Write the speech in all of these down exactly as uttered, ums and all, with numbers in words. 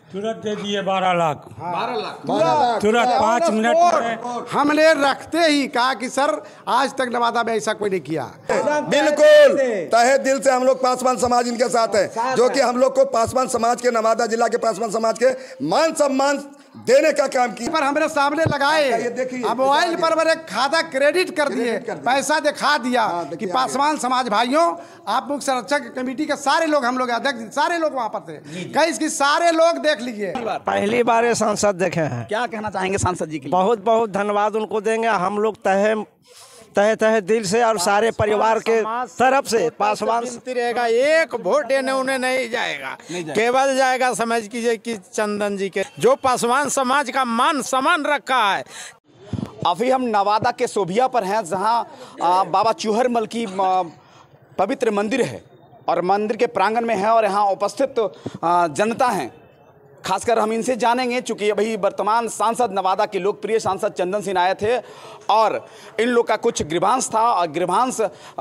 तुरंत दे दिए बारह लाख। बारह लाख तुरंत पाँच मिनट में हमने रखते ही कहा कि सर आज तक नवादा में ऐसा कोई नहीं किया। बिल्कुल तहे दिल से हम लोग पासवान समाज इनके साथ है, जो कि हम लोग को पासवान समाज के, नवादा जिला के पासवान समाज के मान सम्मान देने का काम किया। पर हमने सामने लगाए, अब मोबाइल पर मेरे खाता क्रेडिट कर दिए, पैसा दिखा दिया कि पासवान समाज भाइयों, आप मुख्य संरक्षक कमेटी के सारे लोग, हम लोग अध्यक्ष सारे लोग वहाँ पर थे, कई इसकी सारे लोग देख लीजिए। पहली बार ये सांसद देखे हैं। क्या कहना चाहेंगे सांसद जी के लिए? बहुत बहुत धन्यवाद उनको देंगे। हम लोग तहे तहे तहे दिल से और सारे परिवार के तरफ से पासवान रहेगा। एक वोट देने उन्हें नहीं जाएगा, केवल जाएगा समझ कीजिए कि चंदन जी के, जो पासवान समाज का मान सम्मान रखा है। अभी हम नवादा के सोभिया पर हैं, जहां बाबा चूहरमल की पवित्र मंदिर है और मंदिर के प्रांगण में है और यहाँ उपस्थित जनता है। खासकर हम इनसे जानेंगे, चूंकि अभी वर्तमान सांसद नवादा के लोकप्रिय सांसद चंदन सिंह आए थे और इन लोग का कुछ गृहांश था और गृहांश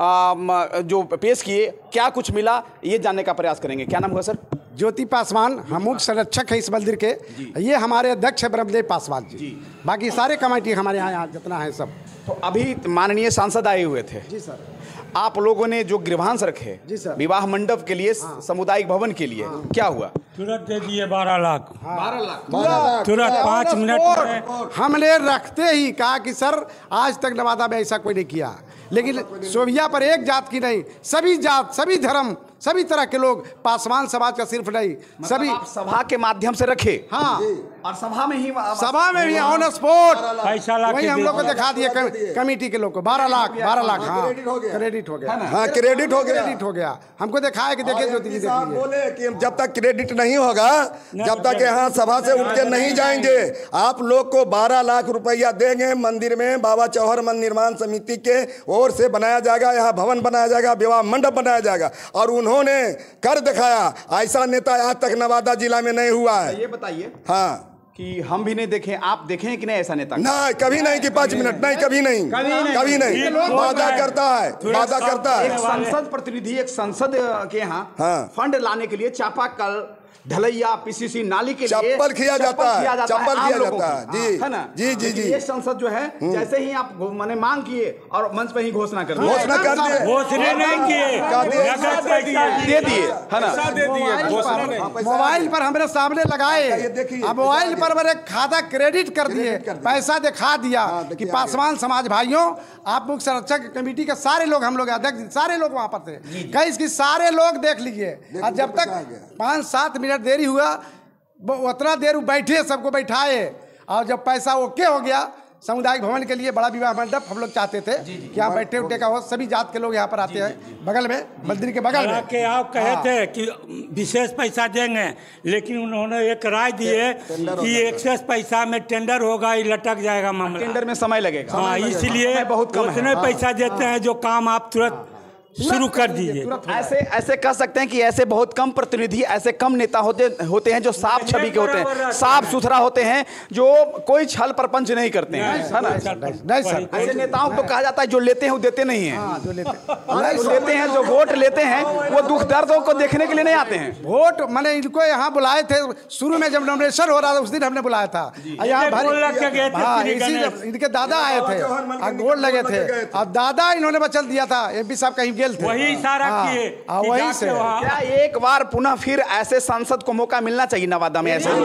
जो पेश किए, क्या कुछ मिला, ये जानने का प्रयास करेंगे। क्या नाम हुआ सर? ज्योति पासवान, हम मुख्य संरक्षक है इस मंदिर के। ये हमारे अध्यक्ष है ब्रह्मदेव पासवान जी, जी। बाकी सारे कमेटी हमारे यहाँ यहाँ जितना है सब। तो अभी माननीय सांसद आए हुए थे जी सर, आप लोगों ने जो गृहांश रखे जी सर, विवाह मंडप के लिए, हाँ। सामुदायिक भवन के लिए, हाँ। क्या हुआ? तुरंत दे दिए बारह लाख। बारह लाख तुरंत पाँच मिनट में। हमने रखते ही कहा कि सर आज तक नवादा में ऐसा कोई नहीं किया। लेकिन सोभिया पर एक जात की नहीं, सभी जात, सभी धर्म, सभी तरह के लोग, पासवान समाज का सिर्फ नहीं, मतलब सभी आप सभा के माध्यम से रखे। हाँ, और सभा में ही सभा में भी ऑन स्पॉट पैसा ला वही हम लोग को दिखा दिए कमेटी के लोग को बारह लाख बारह लाख हाँ क्रेडिट हो गया, क्रेडिट हो गया, हाँ क्रेडिट हो गया, क्रेडिट हो गया। हमको दिखाया कि देखिए ज्योति जी बोले कि जब तक क्रेडिट नहीं होगा, जब तक यहाँ सभा से उठ के नहीं जाएंगे, आप लोग को बारह लाख रुपया देंगे। मंदिर में बाबा चौहरमल निर्माण समिति के ओर से बनाया जाएगा, यहाँ भवन बनाया जाएगा, विवाह मंडप बनाया जाएगा और उन्होंने कर दिखाया। ऐसा नेता आज तक नवादा जिला में नहीं हुआ है। ये बताइए हाँ कि हम भी नहीं देखे, आप देखे कि नहीं ऐसा नेता? नहीं, कभी नहीं कि पाँच मिनट नहीं, कभी नहीं, कभी नहीं। वादा करता है, वादा करता है। एक संसद प्रतिनिधि, एक संसद के यहाँ हाँ। फंड लाने के लिए चापाकल, ढलैया, पीसीसी नाली के लिए चप्पल किया जाता है, चप्पल किया जाता है जी, है ना? जी जी जी। ये संसद जो है, जैसे ही आप मैंने मांग किए और मंच पे ही घोषणा कर दी, घोषणा कर दिए, घोषणा नहीं किए, दे दिए, है ना? मोबाइल पर हमने सामने लगाए, अब मोबाइल पर मेरे खाता क्रेडिट कर दिए, पैसा दिखा दिया कि पासवान समाज भाइयों, आप मुख्य संरक्षक कमेटी के सारे लोग, हम लोग अध्यक्ष सारे लोग वहाँ पर थे, कई इसकी सारे लोग देख लीजिए। और जब तक पाँच सात मिनट देरी हुआ, उतना देर बैठे, सबको बैठाए और जब पैसा ओके हो गया, सामुदायिक भवन के लिए बड़ा विवाह मंडप हम लोग चाहते थे कि यहाँ बैठे उठे का हो, सभी जात के लोग यहाँ पर आते हैं, बगल में मंदिर के बगल में के आप कहे थे कि विशेष पैसा देंगे, लेकिन उन्होंने एक राय दिए कि एक्सेस पैसा में टेंडर होगा, ये लटक जाएगा मामला, टेंडर में समय लगेगा। हाँ, इसलिए बहुत कम उतने पैसा देते हैं जो काम आप तुरंत शुरू कर दीजिए। ऐसे ऐसे कह सकते हैं कि ऐसे बहुत कम प्रतिनिधि, ऐसे कम नेता होते होते हैं जो साफ छवि के होते हैं, साफ सुथरा होते हैं, जो कोई छल प्रपंच नहीं करते हैं, है ना? नहीं सर, ऐसे नेताओं को कहा जाता है जो लेते हैं वो देते नहीं हैं, जो लेते जो लेते हैं, जो वोट लेते हैं, वो दुख दर्दों को देखने के लिए नहीं आते हैं। वोट मैंने इनको यहाँ बुलाए थे, शुरू में जब नॉमिनेशन हो रहा था उस दिन हमने बुलाया था, यहाँ भरी इनके दादा आए थे और गोल लगे थे और दादा इन्होंने वचन दिया था, एमपी साहब कहीं गेल थे, वही इशारा किए, वही से। क्या एक बार पुनः फिर ऐसे सांसद को मौका मिलना चाहिए नवादा में? ऐसे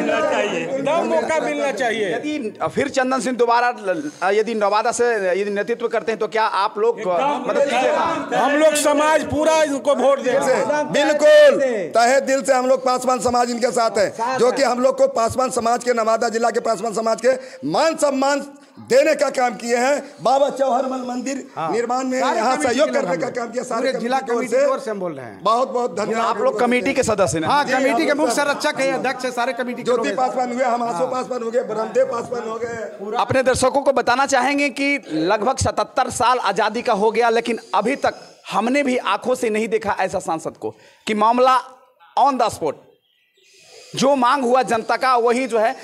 मौका मिलना चाहिए। यदि फिर चंदन सिंह दोबारा यदि नवादा से यदि नेतृत्व करते हैं तो क्या आप लोग मदद कीजिएगा? हम लोग समाज पूरा इनको वोट देंगे। बिल्कुल तहे दिल से हम लोग पासवान समाज इनके साथ है, जो कि हम लोग को पासवान समाज के, नवादा जिला के पासवान समाज के मान सम्मान देने का काम किए हैं। बाबा चौहरमल मंदिर निर्माण में यहाँ सहयोग करने का काम किया, सारे जिला कमेटी की ओर से हम बोल रहे हैं। बहुत बहुत धन्यवाद। आप लोग कमेटी के सदस्य हैं? हाँ, कमेटी के मुख्य संरक्षक है, अध्यक्ष है, सारे कमेटी। ज्योति पासवान हुए, हम आसो पासवान हो गए, ब्रह्मदेव पासवान हो गए। अपने दर्शकों को बताना चाहेंगे कि लगभग सतहत्तर साल आजादी का हो गया, लेकिन अभी तक हमने भी आंखों से नहीं देखा ऐसा सांसद को कि मामला ऑन द स्पॉट जो मांग हुआ जनता का वही जो है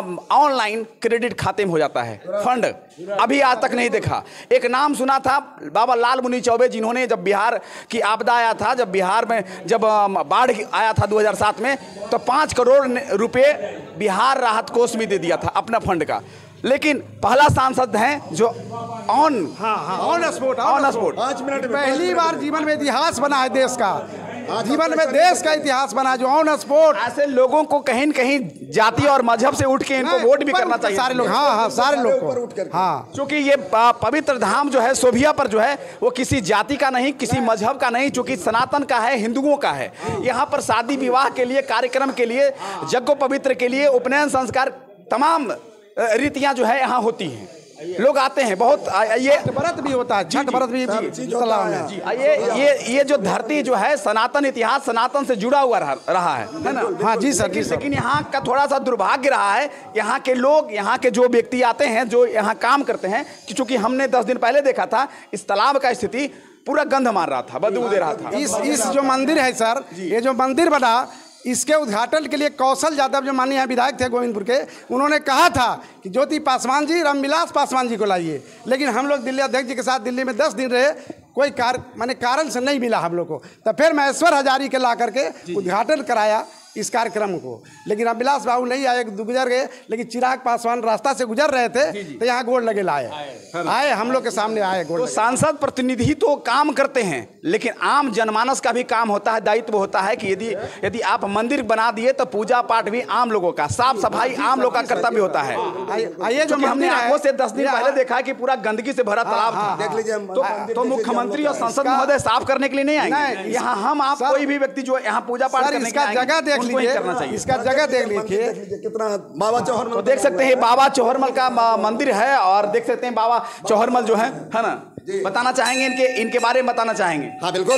ऑनलाइन क्रेडिट खाते में हो जाता है। फंड अभी आज तक नहीं देखा। एक नाम सुना था बाबा लाल मुनि चौबे, जिन्होंने जब बिहार की आपदा आया था, जब बिहार में जब बाढ़ आया था दो हज़ार सात में, तो पाँच करोड़ रुपए बिहार राहत कोष में दे दिया था अपना फंड का। लेकिन पहला सांसद हैं जो ऑन हाँ हाँ ऑन स्पॉट ऑन स्पॉट पाँच मिनट में पहली बार जीवन में इतिहास बना है देश का, जीवन में देश का इतिहास बना जो ऑन स्पॉट। ऐसे लोगों को कहीं न कहीं जाति और मजहब से उठ के इनको वोट भी करना चाहिए। सारे लोग हाँ हाँ सारे लोग को हाँ, क्योंकि ये पवित्र धाम जो है सोभिया पर जो है वो किसी जाति का नहीं, किसी मजहब का नहीं, चूंकि सनातन का है, हिंदुओं का है। यहाँ पर शादी विवाह के लिए, कार्यक्रम के लिए, यज्ञ पवित्र के लिए, उपनयन संस्कार, तमाम रीतियां जो है यहाँ होती हैं। लोग आते हैं बहुत। ये व्रत भी होता है, छठ व्रत भी तालाब में। ये ये ये जो धरती जो है सनातन इतिहास, सनातन से जुड़ा हुआ रहा, रहा है है ना? हाँ जी सर, जी सर। लेकिन यहाँ का थोड़ा सा दुर्भाग्य रहा है, यहाँ के लोग, यहाँ के जो व्यक्ति आते हैं, जो यहाँ काम करते हैं, चूंकि हमने दस दिन पहले देखा था इस तालाब का स्थिति पूरा गंध मार रहा था, बदबू दे रहा था। इस इस जो मंदिर है सर, ये जो मंदिर बना, इसके उद्घाटन के लिए कौशल यादव जो माननीय विधायक थे गोविंदपुर के, उन्होंने कहा था कि ज्योति पासवान जी, रामविलास पासवान जी को लाइए। लेकिन हम लोग दिल्ली अध्यक्ष जी के साथ दिल्ली में दस दिन रहे, कोई कार माने कारण से नहीं मिला हम लोग को। तब फिर महेश्वर हजारी के ला करके उद्घाटन कराया इस कार्यक्रम को। लेकिन रामविलास बाबू नहीं आए, गुजर गए। लेकिन चिराग पासवान रास्ता से गुजर रहे थे तो यहाँ गोड़ लगे लाए आए हम लोग के सामने आए गोड़। तो सांसद प्रतिनिधि तो काम करते हैं, लेकिन आम जनमानस का भी काम होता है, दायित्व होता है कि यदि यदि आप मंदिर बना दिए तो पूजा पाठ भी आम लोगों का, साफ सफाई आम लोग का कर्तव्य होता है। आइए जो हमने आंखों से दस दिन पहले देखा है कि पूरा गंदगी से भरा तालाब था। देख लीजिए हम- तो, तो मुख्यमंत्री और संसद महोदय साफ करने के लिए नहीं आएंगे यहाँ। हम आप कोई भी व्यक्ति जो यहाँ पूजा पाठ करने इसका जगह देख लीजिए, इसका जगह देख लीजिए कितना बाबा चौहरमल। तो देख सकते हैं बाबा चौहरमल का मंदिर है, और देख सकते हैं बाबा चौहरमल जो है है ना, बताना चाहेंगे इनके इनके बारे में बताना चाहेंगे। हाँ बिल्कुल,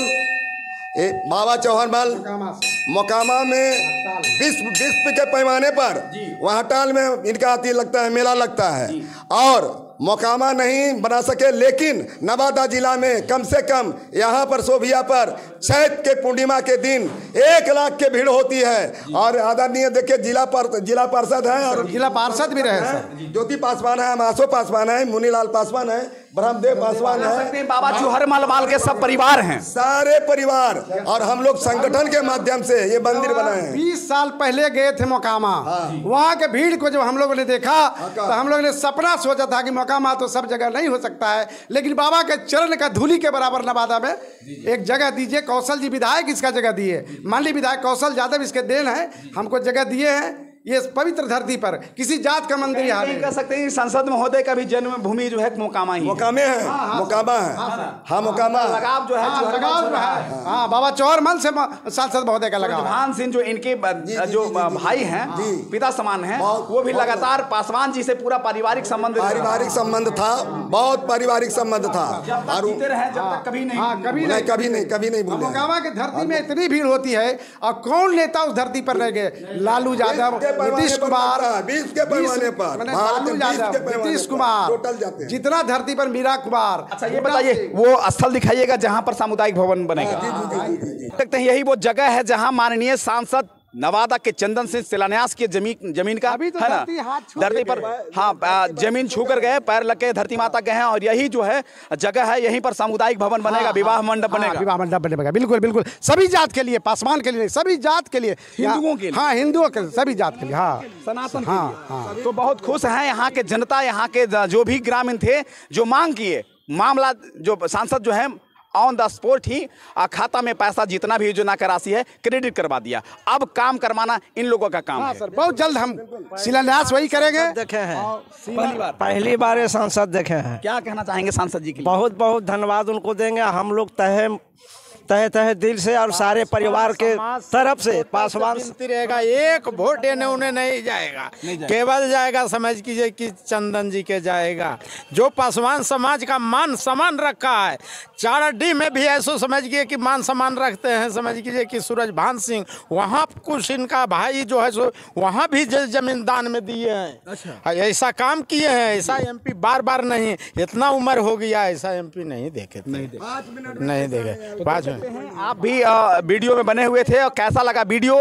ए, बाबा चौहरमल मोकामा में विश्व विश्व के पैमाने पर वहाँ टाल में इनका आती लगता है, मेला लगता है। और मोकामा नहीं बना सके, लेकिन नवादा जिला में कम से कम यहाँ पर सोभिया पर चैत के पूर्णिमा के दिन एक लाख की भीड़ होती है। और आदरणीय देखिए जिला पर जिला पार्षद है और जिला पार्षद भी रहे सर, ज्योति पासवान है, मासो पासवान है, मुनीलाल पासवान है, ब्रह्मदेव पासवान है, बाबा चौहरमल माल के सब परिवार हैं, सारे परिवार। और हम लोग संगठन के माध्यम से ये मंदिर बनाए हैं। बीस साल पहले गए थे मोकामा, वहाँ के भीड़ को जब हम लोगों ने देखा तो हम लोगों ने सपना सोचा था कि मोकामा तो सब जगह नहीं हो सकता है, लेकिन बाबा के चरण का धूलि के बराबर नवादा में एक जगह दीजिए। कौशल जी विधायक इसका जगह दिए, माननीय विधायक कौशल यादव इसके देन है, हमको जगह दिए हैं। ये पवित्र धरती पर किसी जात का मंदिर यहाँ नहीं कह सकते हैं। सांसद महोदय का भी जन्मभूमि जो है मोकामा ही मोकामे है, मोकामा है, हाँ मोकामा लगाव जो है हाँ, लगाव जो है हाँ बाबा चौहरमल से सांसद महोदय का लगाव। भान सिंह जो इनके जो भाई हैं, पिता समान हैं, वो भी लगातार पासवान जी से पूरा पारिवारिक संबंध पारिवारिक संबंध था, बहुत पारिवारिक संबंध था। और जीते रहे जब तक कभी नहीं हाँ कभी नहीं कभी नहीं कभी नहीं भूले। मोकामा की धरती में इतनी भीड़ होती है, और कौन नेता उस धरती पर रह गए? लालू यादव, नीतीश कुमार, बीस के पैमाने पर मैंने भारत लालू में बीस के यादव, पैमाने नीतीश पर कुमार, टोटल जाते हैं। जितना धरती पर मीरा कुमार। अच्छा ये बताइए वो स्थल दिखाइएगा जहां पर सामुदायिक भवन बनेगा। देखते हैं यही वो जगह है जहां माननीय सांसद नवादा के चंदन सिंह शिलान्यास की जमीन जमीन का अभी तो है ना, धरती हाथ छू धरती पर हाँ जमीन छू कर गए, पैर लग के धरती माता गए हैं। और यही जो है जगह है, यहीं पर सामुदायिक भवन बनेगा, विवाह मंडप बनेगा। विवाह मंडप बनेगा, बिल्कुल बिल्कुल, सभी जात के लिए, पासवान के लिए, सभी जात के लिए, हिंदुओं के लिए। हाँ हिंदुओं के सभी जात के लिए, हाँ सनातन हाँ हाँ। तो बहुत खुश हैं यहाँ के जनता, यहाँ के जो भी ग्रामीण थे जो मांग किए, मामला जो सांसद जो है ऑन द स्पॉट ही खाता में पैसा जितना भी योजना का राशि है क्रेडिट करवा दिया। अब काम करवाना इन लोगों का काम है। सर बहुत जल्द हम शिलान्यास वही करेंगे। देखे हैं पहली बार पहली बार ये सांसद देखे हैं। क्या कहना चाहेंगे सांसद जी के लिए? बहुत बहुत धन्यवाद उनको देंगे। हम लोग तहे तहे तहे दिल से और सारे परिवार के तरफ से पासवान रहेगा, एक वोट इन्हें उन्हें नहीं जाएगा, केवल जाएगा समझ कीजिए कि चंदन जी के जाएगा, जो पासवान समाज का मान सम्मान रखा है। चार डी में भी ऐसा समझ गए कि मान सम्मान रखते हैं, समझ कीजिए कि सूरज भान सिंह वहाँ कुछ इनका भाई जो है सो वहाँ भी जमीन दान में दिए हैं। अच्छा। ऐसा काम किए हैं, ऐसा एमपी बार बार नहीं, इतना उम्र हो गया ऐसा एमपी नहीं देखे थे। नहीं देखे नहीं देखे पाँच आप भी वीडियो में बने हुए थे और कैसा लगा वीडियो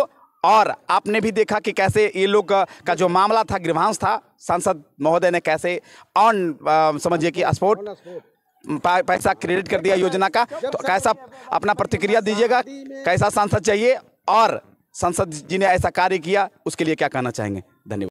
और आपने भी देखा कि कैसे ये लोग का जो मामला था, गृहवांश था, सांसद महोदय ने कैसे ऑन समझिए कि स्पॉट पैसा क्रेडिट कर दिया योजना का। तो कैसा अपना प्रतिक्रिया दीजिएगा, कैसा सांसद चाहिए और सांसद जी ने ऐसा कार्य किया उसके लिए क्या कहना चाहेंगे? धन्यवाद।